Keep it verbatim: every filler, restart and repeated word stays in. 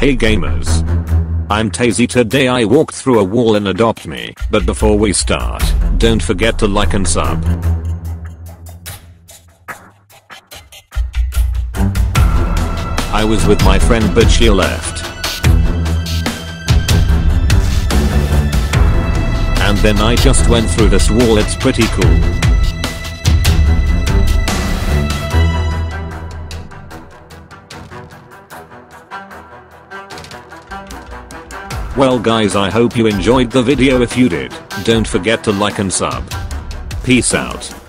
Hey gamers. I'm Tazy. Today I walked through a wall in Adopt Me, but before we start, don't forget to like and sub. I was with my friend but she left. And then I just went through this wall. It's pretty cool. Well guys, I hope you enjoyed the video. If you did, don't forget to like and sub. Peace out.